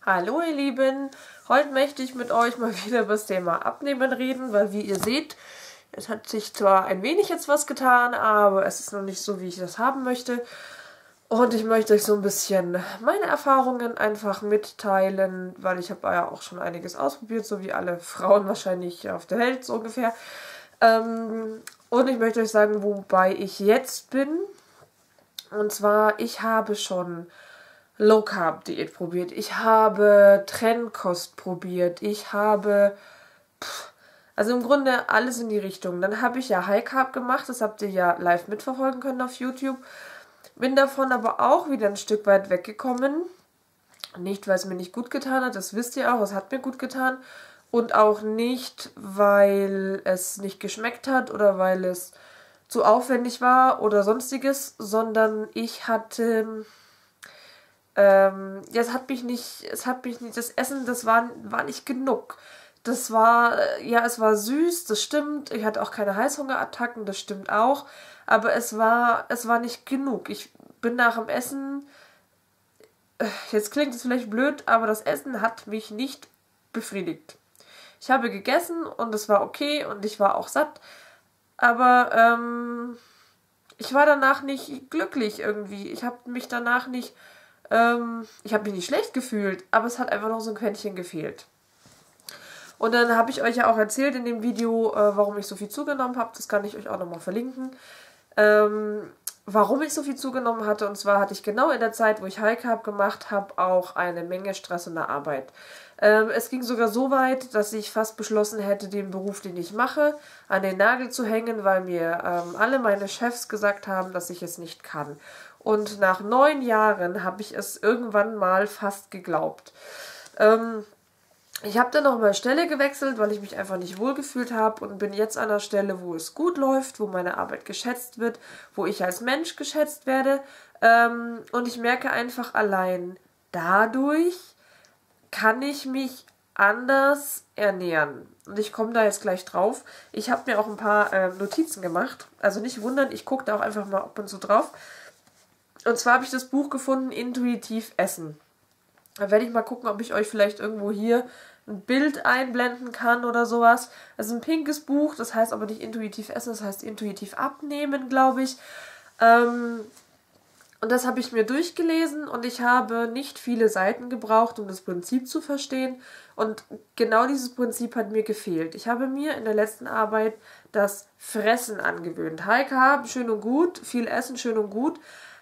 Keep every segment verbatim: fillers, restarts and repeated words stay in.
Hallo ihr Lieben, heute möchte ich mit euch mal wieder über das Thema Abnehmen reden, weil wie ihr seht, es hat sich zwar ein wenig jetzt was getan, aber es ist noch nicht so, wie ich das haben möchte. Und ich möchte euch so ein bisschen meine Erfahrungen einfach mitteilen, weil ich habe ja auch schon einiges ausprobiert, so wie alle Frauen wahrscheinlich auf der Welt so ungefähr. Ähm, und ich möchte euch sagen, wobei ich jetzt bin. Und zwar, ich habe schon Low Carb Diät probiert, ich habe Trennkost probiert, ich habe, pff, also im Grunde alles in die Richtung. Dann habe ich ja High Carb gemacht, das habt ihr ja live mitverfolgen können auf YouTube. Bin davon aber auch wieder ein Stück weit weggekommen. Nicht, weil es mir nicht gut getan hat, das wisst ihr auch, es hat mir gut getan. Und auch nicht, weil es nicht geschmeckt hat oder weil es zu aufwendig war oder sonstiges, sondern ich hatte... Ähm, ja, es hat mich nicht, es hat mich nicht, das Essen, das war, war nicht genug. Das war, äh, ja, es war süß, das stimmt. Ich hatte auch keine Heißhungerattacken, das stimmt auch. Aber es war, es war nicht genug. Ich bin nach dem Essen, äh, jetzt klingt es vielleicht blöd, aber das Essen hat mich nicht befriedigt. Ich habe gegessen und es war okay und ich war auch satt. Aber, ähm, ich war danach nicht glücklich irgendwie. Ich habe mich danach nicht Ähm, ich habe mich nicht schlecht gefühlt, aber es hat einfach noch so ein Quäntchen gefehlt. Und dann habe ich euch ja auch erzählt in dem Video, äh, warum ich so viel zugenommen habe. Das kann ich euch auch nochmal verlinken. Ähm, warum ich so viel zugenommen hatte. Und zwar hatte ich genau in der Zeit, wo ich High Carb gemacht habe, auch eine Menge Stress in der Arbeit. Ähm, es ging sogar so weit, dass ich fast beschlossen hätte, den Beruf, den ich mache, an den Nagel zu hängen, weil mir ähm, alle meine Chefs gesagt haben, dass ich es nicht kann. Und nach neun Jahren habe ich es irgendwann mal fast geglaubt. Ähm, ich habe dann nochmal Stelle gewechselt, weil ich mich einfach nicht wohlgefühlt habe und bin jetzt an der Stelle, wo es gut läuft, wo meine Arbeit geschätzt wird, wo ich als Mensch geschätzt werde. Ähm, und ich merke einfach allein dadurch kann ich mich anders ernähren. Und ich komme da jetzt gleich drauf. Ich habe mir auch ein paar äh, Notizen gemacht. Also nicht wundern, ich gucke da auch einfach mal ab und zu drauf. Und zwar habe ich das Buch gefunden, Intuitiv Essen. Da werde ich mal gucken, ob ich euch vielleicht irgendwo hier ein Bild einblenden kann oder sowas. Das ist ein pinkes Buch, das heißt aber nicht Intuitiv Essen, das heißt Intuitiv Abnehmen, glaube ich. Ähm, und das habe ich mir durchgelesen und ich habe nicht viele Seiten gebraucht, um das Prinzip zu verstehen. Und genau dieses Prinzip hat mir gefehlt. Ich habe mir in der letzten Arbeit das Fressen angewöhnt. High Carb, schön und gut, viel Essen, schön und gut.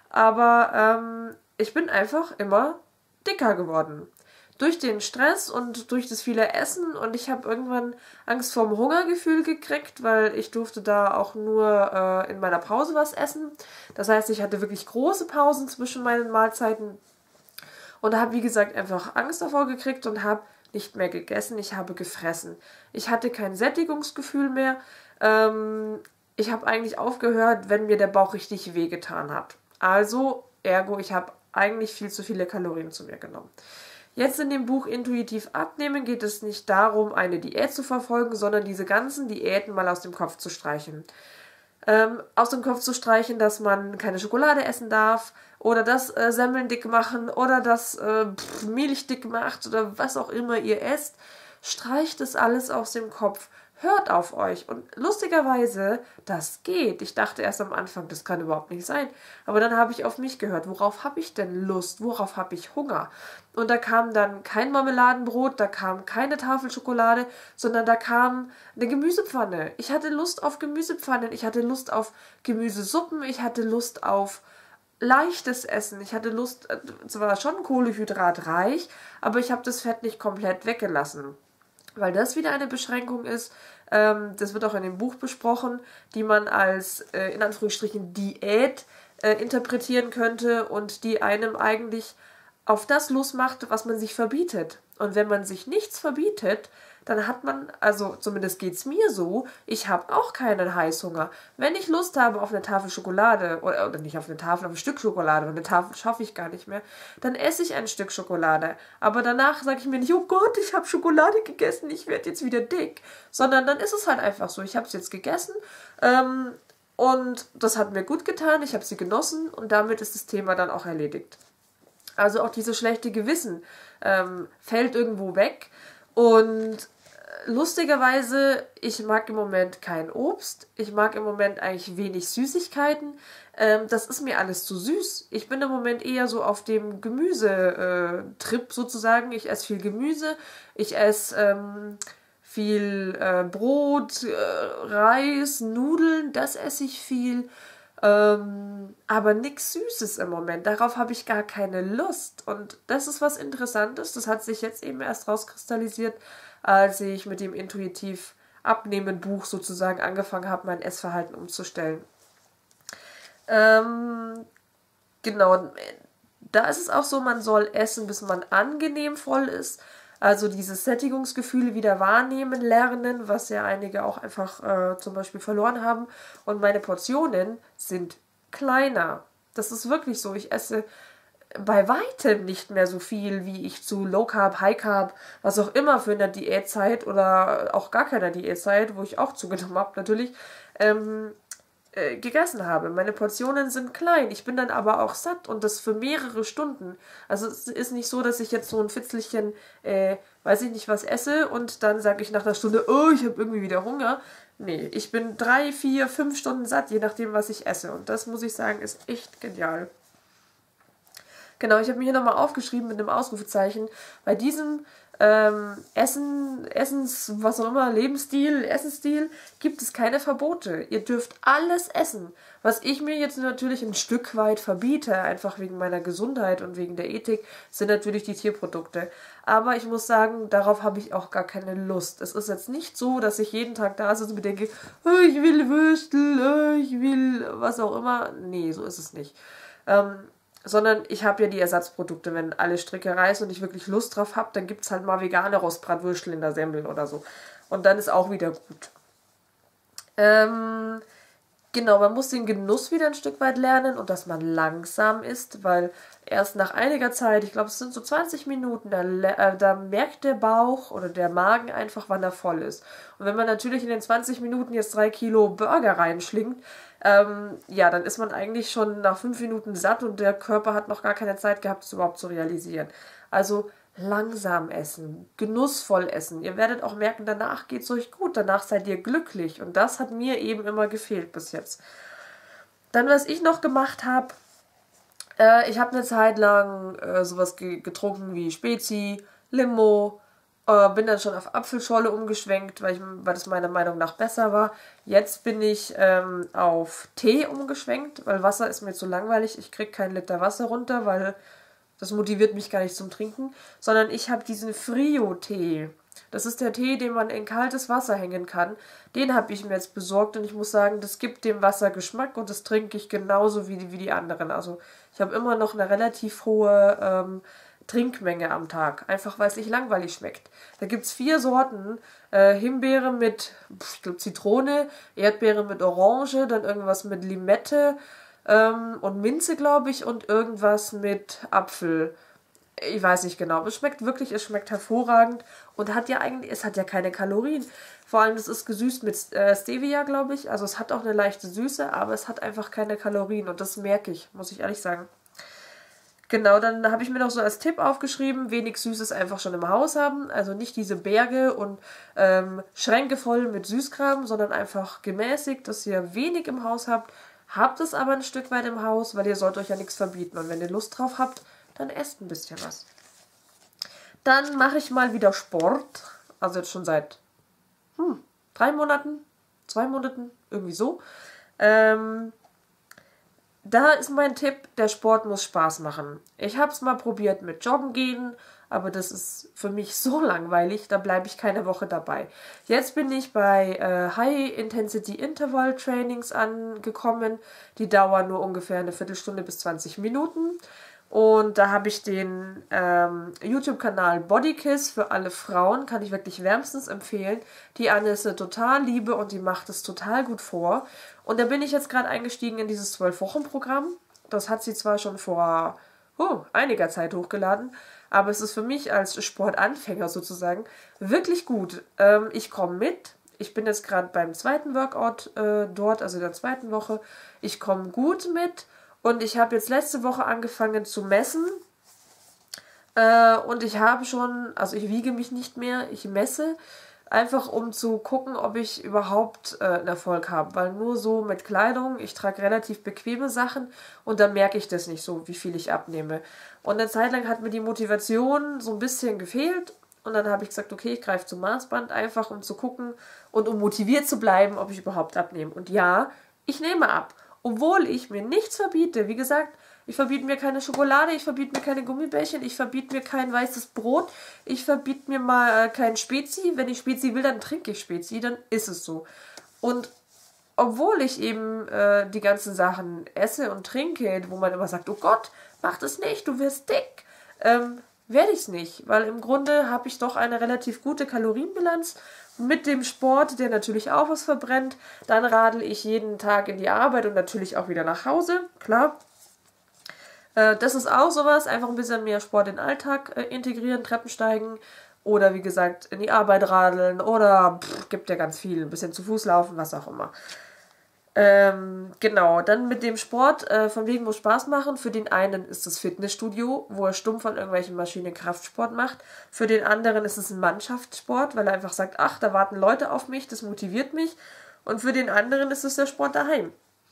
Aber ähm, ich bin einfach immer dicker geworden. Durch den Stress und durch das viele Essen und ich habe irgendwann Angst vorm Hungergefühl gekriegt, weil ich durfte da auch nur äh, in meiner Pause was essen. Das heißt, ich hatte wirklich große Pausen zwischen meinen Mahlzeiten und habe, wie gesagt, einfach Angst davor gekriegt und habe nicht mehr gegessen, ich habe gefressen. Ich hatte kein Sättigungsgefühl mehr. Ähm, ich habe eigentlich aufgehört, wenn mir der Bauch richtig wehgetan hat. Also, ergo, ich habe eigentlich viel zu viele Kalorien zu mir genommen. Jetzt in dem Buch Intuitiv Abnehmen geht es nicht darum, eine Diät zu verfolgen, sondern diese ganzen Diäten mal aus dem Kopf zu streichen. Ähm, aus dem Kopf zu streichen, dass man keine Schokolade essen darf oder das äh, Semmeln dick machen oder das äh, pff, Milch dick macht oder was auch immer ihr esst. Streicht es alles aus dem Kopf. Hört auf euch. Und lustigerweise, das geht. Ich dachte erst am Anfang, das kann überhaupt nicht sein. Aber dann habe ich auf mich gehört. Worauf habe ich denn Lust? Worauf habe ich Hunger? Und da kam dann kein Marmeladenbrot, da kam keine Tafel Schokolade, sondern da kam eine Gemüsepfanne. Ich hatte Lust auf Gemüsepfannen. Ich hatte Lust auf Gemüsesuppen. Ich hatte Lust auf leichtes Essen. Ich hatte Lust, zwar schon kohlehydratreich, aber ich habe das Fett nicht komplett weggelassen. Weil das wieder eine Beschränkung ist, ähm, das wird auch in dem Buch besprochen, die man als, äh, in Anführungsstrichen, Diät äh, interpretieren könnte und die einem eigentlich auf das losmacht, was man sich verbietet. Und wenn man sich nichts verbietet, dann hat man, also zumindest geht es mir so, ich habe auch keinen Heißhunger. Wenn ich Lust habe auf eine Tafel Schokolade, oder, oder nicht auf eine Tafel, auf ein Stück Schokolade, weil eine Tafel schaffe ich gar nicht mehr, dann esse ich ein Stück Schokolade. Aber danach sage ich mir nicht, oh Gott, ich habe Schokolade gegessen, ich werde jetzt wieder dick. Sondern dann ist es halt einfach so, ich habe es jetzt gegessen ähm, und das hat mir gut getan, ich habe sie genossen und damit ist das Thema dann auch erledigt. Also auch dieses schlechte Gewissen ähm, fällt irgendwo weg. Und lustigerweise, ich mag im Moment kein Obst. Ich mag im Moment eigentlich wenig Süßigkeiten. Ähm, das ist mir alles zu süß. Ich bin im Moment eher so auf dem Gemüsetrip sozusagen. Ich esse viel Gemüse. Ich esse ähm, viel äh, Brot, äh, Reis, Nudeln. Das esse ich viel. Ähm, aber nichts Süßes im Moment. Darauf habe ich gar keine Lust. Und das ist was Interessantes. Das hat sich jetzt eben erst rauskristallisiert, als ich mit dem Intuitiv Abnehmen Buch sozusagen angefangen habe, mein Essverhalten umzustellen. Ähm, genau, da ist es auch so, man soll essen, bis man angenehm voll ist. Also diese Sättigungsgefühle wieder wahrnehmen lernen, was ja einige auch einfach äh, zum Beispiel verloren haben. Und meine Portionen sind kleiner. Das ist wirklich so. Ich esse bei weitem nicht mehr so viel, wie ich zu Low Carb, High Carb, was auch immer für eine Diätzeit oder auch gar keiner Diätzeit, wo ich auch zugenommen habe natürlich, ähm, äh, gegessen habe. Meine Portionen sind klein, ich bin dann aber auch satt und das für mehrere Stunden. Also es ist nicht so, dass ich jetzt so ein Fitzelchen, äh, weiß ich nicht was esse und dann sage ich nach einer Stunde, oh, ich habe irgendwie wieder Hunger. Nee, ich bin drei, vier, fünf Stunden satt, je nachdem, was ich esse. Und das, muss ich sagen, ist echt genial. Genau, ich habe mir hier nochmal aufgeschrieben mit einem Ausrufezeichen. Bei diesem ähm, Essen, Essens, was auch immer, Lebensstil, Essensstil, gibt es keine Verbote. Ihr dürft alles essen. Was ich mir jetzt natürlich ein Stück weit verbiete, einfach wegen meiner Gesundheit und wegen der Ethik, sind natürlich die Tierprodukte. Aber ich muss sagen, darauf habe ich auch gar keine Lust. Es ist jetzt nicht so, dass ich jeden Tag da sitze und mir denke, oh, ich will Würstel, oh, ich will was auch immer. Nee, so ist es nicht. Ähm, Sondern ich habe ja die Ersatzprodukte. Wenn alle Stricke reißen und ich wirklich Lust drauf habe, dann gibt es halt mal vegane Rostbratwürstel in der Semmel oder so. Und dann ist auch wieder gut. Ähm, genau, man muss den Genuss wieder ein Stück weit lernen und dass man langsam isst, weil erst nach einiger Zeit, ich glaube es sind so zwanzig Minuten, da, äh, da merkt der Bauch oder der Magen einfach, wann er voll ist. Und wenn man natürlich in den zwanzig Minuten jetzt drei Kilo Burger reinschlingt, ähm, ja, dann ist man eigentlich schon nach fünf Minuten satt und der Körper hat noch gar keine Zeit gehabt, es überhaupt zu realisieren. Also langsam essen, genussvoll essen. Ihr werdet auch merken, danach geht es euch gut, danach seid ihr glücklich. Und das hat mir eben immer gefehlt bis jetzt. Dann, was ich noch gemacht habe, äh, ich habe eine Zeit lang äh, sowas ge getrunken wie Spezi, Limo, äh, bin dann schon auf Apfelschorle umgeschwenkt, weil, ich, weil das meiner Meinung nach besser war. Jetzt bin ich ähm, auf Tee umgeschwenkt, weil Wasser ist mir zu langweilig. Ich kriege keinen Liter Wasser runter, weil das motiviert mich gar nicht zum Trinken, sondern ich habe diesen Frio-Tee. Das ist der Tee, den man in kaltes Wasser hängen kann. Den habe ich mir jetzt besorgt und ich muss sagen, das gibt dem Wasser Geschmack und das trinke ich genauso wie die, wie die anderen. Also ich habe immer noch eine relativ hohe ähm, Trinkmenge am Tag, einfach weil es nicht langweilig schmeckt. Da gibt es vier Sorten, äh, Himbeere mit, ich glaube, Zitrone, Erdbeere mit Orange, dann irgendwas mit Limette, Ähm, und Minze, glaube ich, und irgendwas mit Apfel. Ich weiß nicht genau. Es schmeckt wirklich, es schmeckt hervorragend und hat ja eigentlich, es hat ja keine Kalorien. Vor allem, es ist gesüßt mit äh, Stevia, glaube ich. Also es hat auch eine leichte Süße, aber es hat einfach keine Kalorien und das merke ich, muss ich ehrlich sagen. Genau, dann habe ich mir noch so als Tipp aufgeschrieben, wenig Süßes einfach schon im Haus haben. Also nicht diese Berge und ähm, Schränke voll mit Süßkram, sondern einfach gemäßigt, dass ihr wenig im Haus habt. Habt es aber ein Stück weit im Haus, weil ihr sollt euch ja nichts verbieten. Und wenn ihr Lust drauf habt, dann esst ein bisschen was. Dann mache ich mal wieder Sport. Also jetzt schon seit hm, drei Monaten, zwei Monaten, irgendwie so. Ähm, da ist mein Tipp, der Sport muss Spaß machen. Ich habe es mal probiert mit Joggen gehen, aber das ist für mich so langweilig, da bleibe ich keine Woche dabei. Jetzt bin ich bei äh, High-Intensity-Interval-Trainings angekommen. Die dauern nur ungefähr eine Viertelstunde bis zwanzig Minuten. Und da habe ich den ähm, YouTube-Kanal Bodykiss für alle Frauen, kann ich wirklich wärmstens empfehlen. Die Anne ist eine total liebe und die macht es total gut vor. Und da bin ich jetzt gerade eingestiegen in dieses zwölf-Wochen-Programm. Das hat sie zwar schon vor oh, einiger Zeit hochgeladen, aber es ist für mich als Sportanfänger sozusagen wirklich gut. Ähm, ich komme mit. Ich bin jetzt gerade beim zweiten Workout äh, dort, also in der zweiten Woche. Ich komme gut mit. Und ich habe jetzt letzte Woche angefangen zu messen Äh, und ich habe schon, also ich wiege mich nicht mehr, ich messe, einfach um zu gucken, ob ich überhaupt äh, einen Erfolg habe. Weil nur so mit Kleidung, ich trage relativ bequeme Sachen und dann merke ich das nicht so, wie viel ich abnehme. Und eine Zeit lang hat mir die Motivation so ein bisschen gefehlt. Und dann habe ich gesagt, okay, ich greife zum Maßband, einfach um zu gucken und um motiviert zu bleiben, ob ich überhaupt abnehme. Und ja, ich nehme ab. Obwohl ich mir nichts verbiete. Wie gesagt, ich verbiete mir keine Schokolade, ich verbiete mir keine Gummibärchen, ich verbiete mir kein weißes Brot, ich verbiete mir mal äh, kein Spezi. Wenn ich Spezi will, dann trinke ich Spezi, dann ist es so. Und obwohl ich eben äh, die ganzen Sachen esse und trinke, wo man immer sagt, oh Gott, mach das nicht, du wirst dick, ähm, werde ich es nicht. Weil im Grunde habe ich doch eine relativ gute Kalorienbilanz mit dem Sport, der natürlich auch was verbrennt. Dann radel ich jeden Tag in die Arbeit und natürlich auch wieder nach Hause, klar. Das ist auch sowas, einfach ein bisschen mehr Sport in den Alltag äh, integrieren, Treppen steigen oder wie gesagt in die Arbeit radeln oder pff, gibt ja ganz viel, ein bisschen zu Fuß laufen, was auch immer. Ähm, genau, dann mit dem Sport, äh, von wegen muss Spaß machen. Für den einen ist das Fitnessstudio, wo er stumpf an irgendwelchen Maschinen Kraftsport macht. Für den anderen ist es ein Mannschaftssport, weil er einfach sagt, ach, da warten Leute auf mich, das motiviert mich. Und für den anderen ist es der Sport daheim.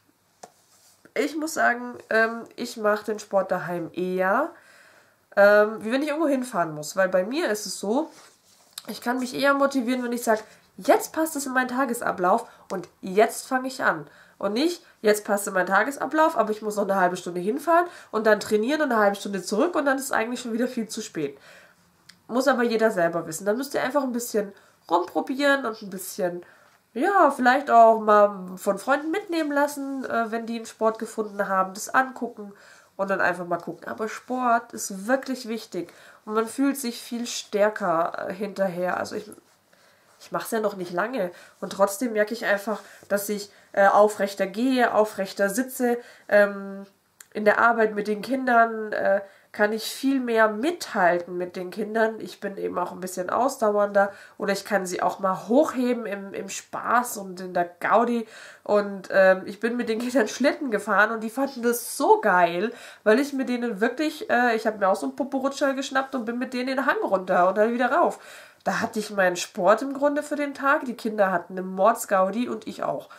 Ich muss sagen, ähm, ich mache den Sport daheim eher, ähm, wie wenn ich irgendwo hinfahren muss. Weil bei mir ist es so, ich kann mich eher motivieren, wenn ich sage, jetzt passt es in meinen Tagesablauf und jetzt fange ich an. Und nicht, jetzt passt es in meinen Tagesablauf, aber ich muss noch eine halbe Stunde hinfahren und dann trainieren und eine halbe Stunde zurück und dann ist es eigentlich schon wieder viel zu spät. Muss aber jeder selber wissen. Dann müsst ihr einfach ein bisschen rumprobieren und ein bisschen... Ja, vielleicht auch mal von Freunden mitnehmen lassen, äh, wenn die einen Sport gefunden haben, das angucken und dann einfach mal gucken. Aber Sport ist wirklich wichtig und man fühlt sich viel stärker äh, hinterher. Also ich, ich mache es ja noch nicht lange und trotzdem merke ich einfach, dass ich äh, aufrechter gehe, aufrechter sitze. Ähm, in der Arbeit mit den Kindern äh, kann ich viel mehr mithalten mit den Kindern. Ich bin eben auch ein bisschen ausdauernder oder ich kann sie auch mal hochheben im, im Spaß und in der Gaudi. Und ähm, ich bin mit den Kindern Schlitten gefahren und die fanden das so geil, weil ich mit denen wirklich, äh, ich habe mir auch so einen Poporutscher geschnappt und bin mit denen den Hang runter und dann wieder rauf. Da hatte ich meinen Sport im Grunde für den Tag. Die Kinder hatten eine Mordsgaudi und ich auch.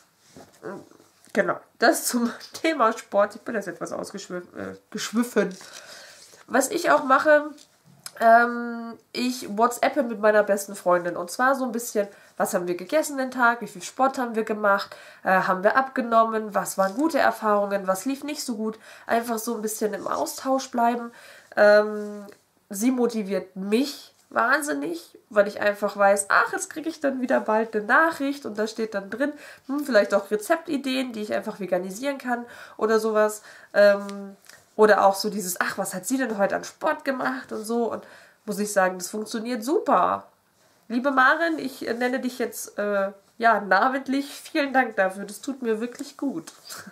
Genau, das zum Thema Sport. Ich bin jetzt etwas ausgeschwiffen. Äh, Was ich auch mache, ähm, ich WhatsAppe mit meiner besten Freundin. Und zwar so ein bisschen, was haben wir gegessen den Tag, wie viel Sport haben wir gemacht, äh, haben wir abgenommen, was waren gute Erfahrungen, was lief nicht so gut. Einfach so ein bisschen im Austausch bleiben. Ähm, sie motiviert mich wahnsinnig, weil ich einfach weiß, ach, jetzt kriege ich dann wieder bald eine Nachricht und da steht dann drin, hm, vielleicht auch Rezeptideen, die ich einfach veganisieren kann oder sowas. Ähm, oder auch so dieses, ach, was hat sie denn heute an Sport gemacht und so. Und muss ich sagen, das funktioniert super. Liebe Maren, ich nenne dich jetzt, äh, ja, namentlich. Vielen Dank dafür, das tut mir wirklich gut.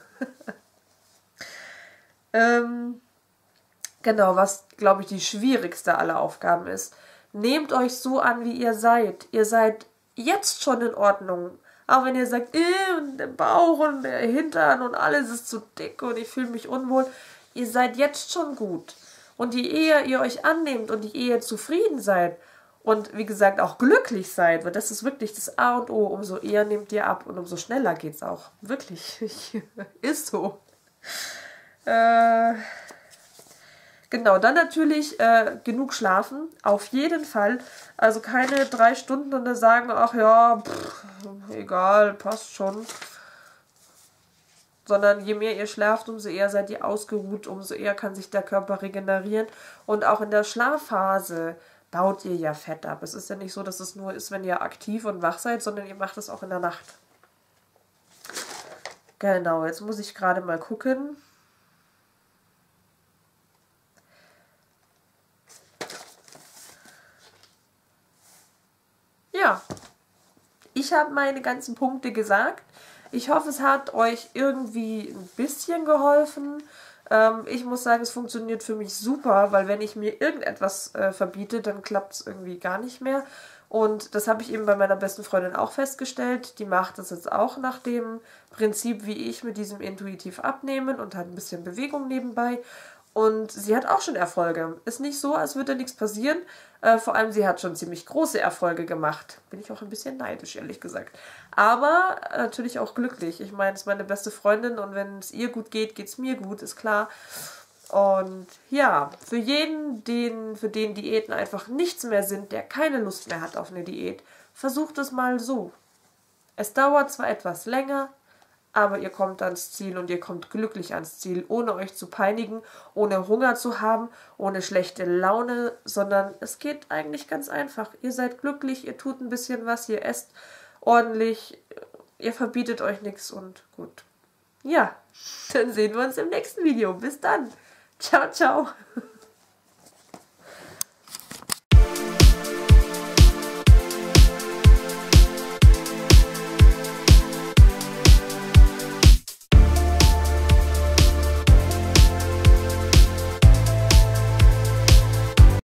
ähm, genau, was, glaube ich, die schwierigste aller Aufgaben ist. Nehmt euch so an, wie ihr seid. Ihr seid jetzt schon in Ordnung. Auch wenn ihr sagt, äh, und der Bauch und der Hintern und alles ist zu dick und ich fühle mich unwohl. Ihr seid jetzt schon gut. Und je eher ihr euch annehmt und je eher zufrieden seid und wie gesagt auch glücklich seid, weil das ist wirklich das A und O, umso eher nehmt ihr ab und umso schneller geht's auch. Wirklich. Ist so. Äh... Genau, dann natürlich äh, genug schlafen, auf jeden Fall. Also keine drei Stunden und dann sagen, ach ja, pff, egal, passt schon. Sondern je mehr ihr schlaft, umso eher seid ihr ausgeruht, umso eher kann sich der Körper regenerieren. Und auch in der Schlafphase baut ihr ja Fett ab. Es ist ja nicht so, dass es nur ist, wenn ihr aktiv und wach seid, sondern ihr macht es auch in der Nacht. Genau, jetzt muss ich gerade mal gucken. Ja, ich habe meine ganzen Punkte gesagt. Ich hoffe, es hat euch irgendwie ein bisschen geholfen. Ähm, ich muss sagen, es funktioniert für mich super, weil wenn ich mir irgendetwas äh, verbiete, dann klappt es irgendwie gar nicht mehr. Und das habe ich eben bei meiner besten Freundin auch festgestellt. Die macht das jetzt auch nach dem Prinzip, wie ich, mit diesem intuitiv abnehmen und hat ein bisschen Bewegung nebenbei. Und sie hat auch schon Erfolge. Ist nicht so, als würde nichts passieren. Äh, vor allem, sie hat schon ziemlich große Erfolge gemacht. Bin ich auch ein bisschen neidisch, ehrlich gesagt. Aber natürlich auch glücklich. Ich meine, es ist meine beste Freundin und wenn es ihr gut geht, geht es mir gut, ist klar. Und ja, für jeden, den, für den Diäten einfach nichts mehr sind, der keine Lust mehr hat auf eine Diät, versucht es mal so. Es dauert zwar etwas länger, aber ihr kommt ans Ziel und ihr kommt glücklich ans Ziel, ohne euch zu peinigen, ohne Hunger zu haben, ohne schlechte Laune, sondern es geht eigentlich ganz einfach. Ihr seid glücklich, ihr tut ein bisschen was, ihr esst ordentlich, ihr verbietet euch nichts und gut. Ja, dann sehen wir uns im nächsten Video. Bis dann. Ciao, ciao.